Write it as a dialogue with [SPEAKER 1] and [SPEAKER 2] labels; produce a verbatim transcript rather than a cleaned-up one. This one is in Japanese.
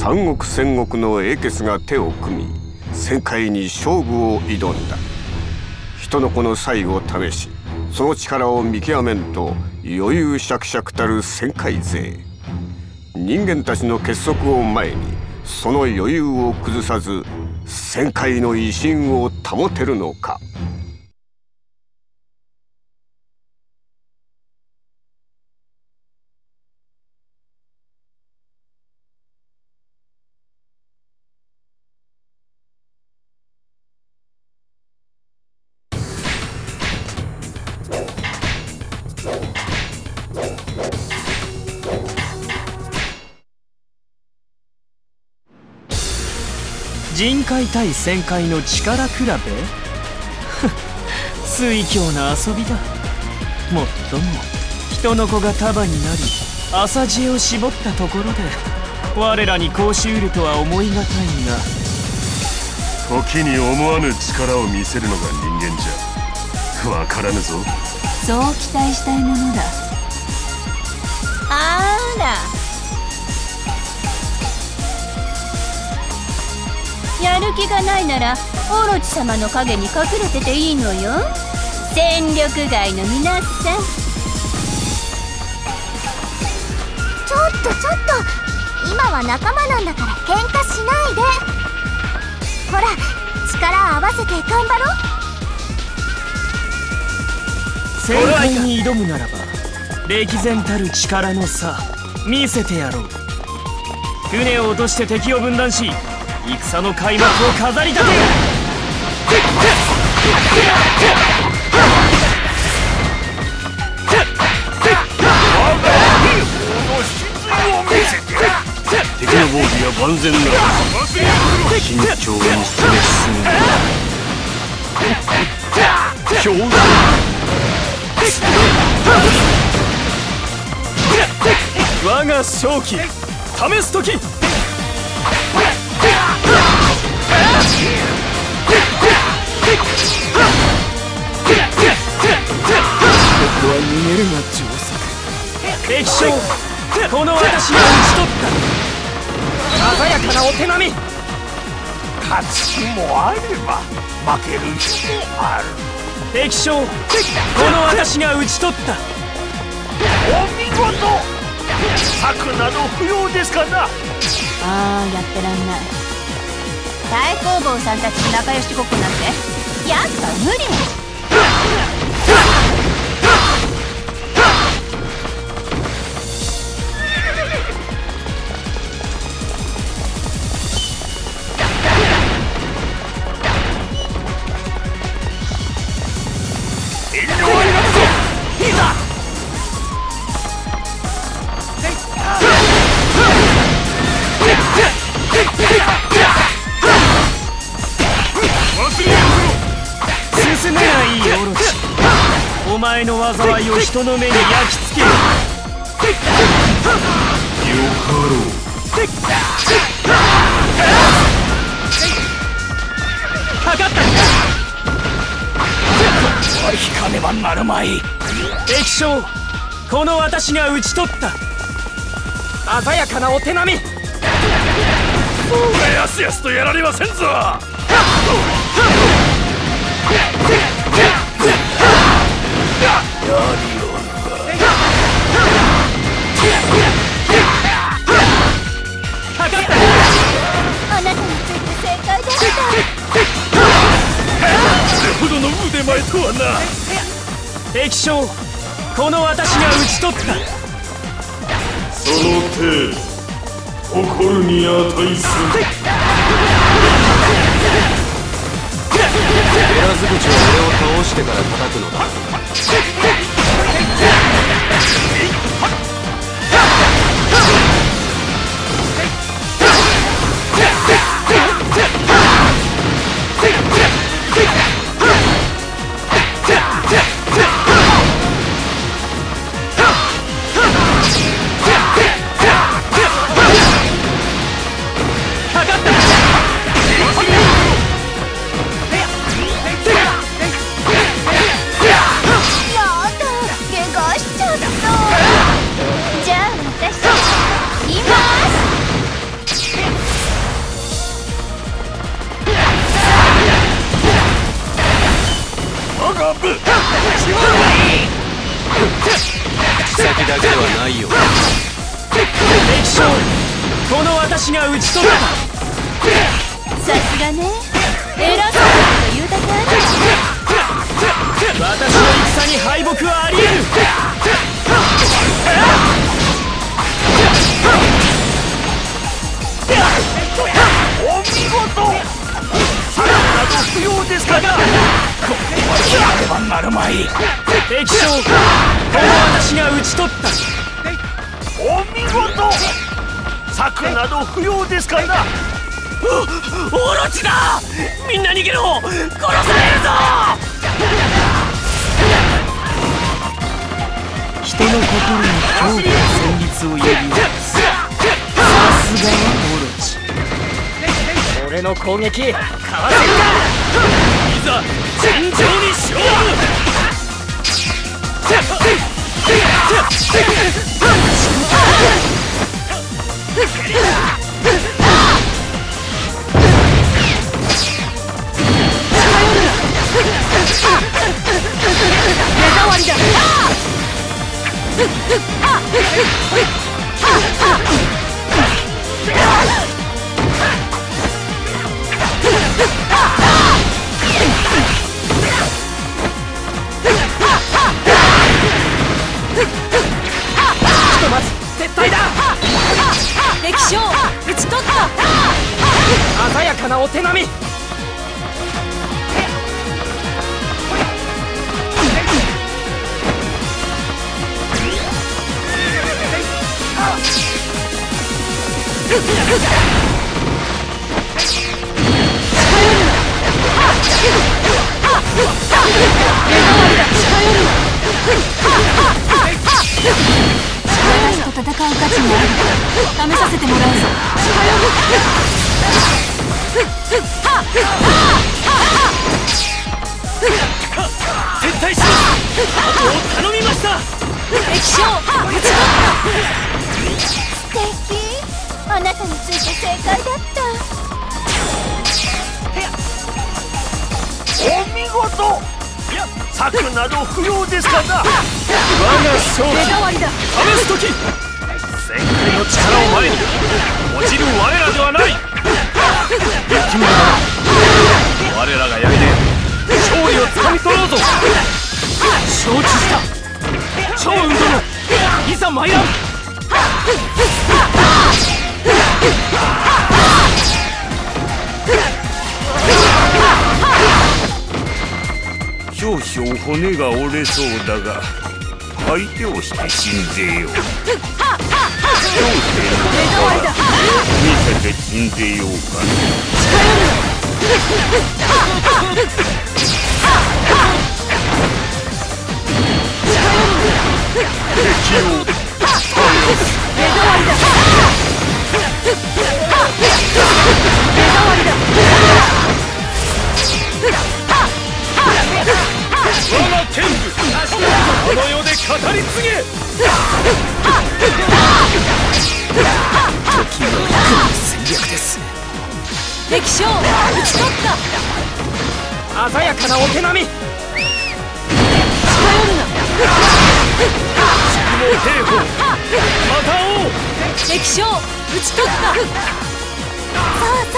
[SPEAKER 1] 三国戦国の英傑が手を組み、戦界に勝負を挑んだ。人の子の才を試し、その力を見極めんと余裕しゃくしゃくたる戦界勢。人間たちの結束を前にその余裕を崩さず戦界の威信を保てるのか。
[SPEAKER 2] 人界対戦界の力比べ水狂な遊びだ。もっとも人の子が束になり浅知恵を絞ったところで我らにこうしうるとは思いがたいが、
[SPEAKER 3] 時に思わぬ力を見せるのが人間じゃわからぬぞ。
[SPEAKER 4] そう期待したいものだ。あら、やる気がないならオロチ様の影に隠れてていいのよ。戦力外の皆さん。
[SPEAKER 5] ちょっとちょっと、今は仲間なんだから喧嘩しないで。ほら、力合わせて頑張ろう。
[SPEAKER 2] 戦界に挑むならば歴然たる力の差見せてやろう。船を落として敵を分断し戦の開幕を飾り立てる。
[SPEAKER 3] 敵の防備は万全なら慎重に攻め進む。強打
[SPEAKER 2] 我が勝機試す時。ここは逃げるが上策。敵将、この私が討ち取った。鮮やかなお手並み。
[SPEAKER 6] 勝つ気もあれば負ける気もある。
[SPEAKER 2] 敵将、この私が討ち取った。
[SPEAKER 6] お見事。策など不要ですかな。
[SPEAKER 4] ああ、やってらんない。太公望さんたちと仲良しごっこなんてやっぱ無理。
[SPEAKER 2] 進めないオロチ、お前の災いを人の目に焼き付ける。よ
[SPEAKER 3] かろう。
[SPEAKER 2] かかった。
[SPEAKER 6] 引かねばなるまい。
[SPEAKER 2] 敵将、この私が討ち取った。鮮やかなお手並み。
[SPEAKER 6] やすやすとやられませんぞ。
[SPEAKER 5] あなたについて正解でした。
[SPEAKER 6] これほどの腕前とはな。
[SPEAKER 2] 敵将、この私が討ち取った。
[SPEAKER 3] その手誇るに値する。
[SPEAKER 7] 減らず口は俺を倒してから叩くのだ。
[SPEAKER 5] や
[SPEAKER 6] 勝負。
[SPEAKER 7] 先だけではないよ。
[SPEAKER 2] 敵将、この私が討ち取った。
[SPEAKER 4] さすがね、偉そうなこと言うだけある。
[SPEAKER 2] 私の戦に敗北はあり得る。
[SPEAKER 6] お見事。策など不要ですから。これはやればなるまい。
[SPEAKER 2] 敵将、この私が討ち取った。
[SPEAKER 6] お見事。策など不要ですから。
[SPEAKER 2] オロチだ。みんな逃げろ。殺されるぞ。人の心に強固な旋律を呼び起こす。さすがはオロチ。俺の攻撃かわせるか。いざ尋常に勝負。目障りだ。ひとまず撤退だ。
[SPEAKER 4] 敵将討ち取った。
[SPEAKER 2] 鮮やかなお手並み。
[SPEAKER 4] 私と戦う価値もあるから試させてもらうぞ。
[SPEAKER 2] 撤退しろ。後を頼みました。
[SPEAKER 4] 敵将討ち取った。素敵。あなたについて正解だった。
[SPEAKER 6] お見事。策など不要ですから。
[SPEAKER 2] 我が勝利。
[SPEAKER 4] 目障りだ。
[SPEAKER 2] 試す時。
[SPEAKER 6] 戦界の力を前に落ちる我らではない。生き物だ。我らがやりで勝利をつかみ取ろうぞ。
[SPEAKER 2] 承知した。趙雲殿、いざ参らん。
[SPEAKER 6] 少々骨が折れそうだが相手をして死んでよう。見せて死んでようか。敵を
[SPEAKER 4] 目障りだ。
[SPEAKER 2] 我が剣舞、この世で語り継げ。時の戦略です。
[SPEAKER 4] 敵将討ち取った。
[SPEAKER 2] 鮮やかなお手並み。
[SPEAKER 4] 近寄るな。
[SPEAKER 2] 宿毛兵法、また会おう。
[SPEAKER 4] 敵将討ち取った。さあさ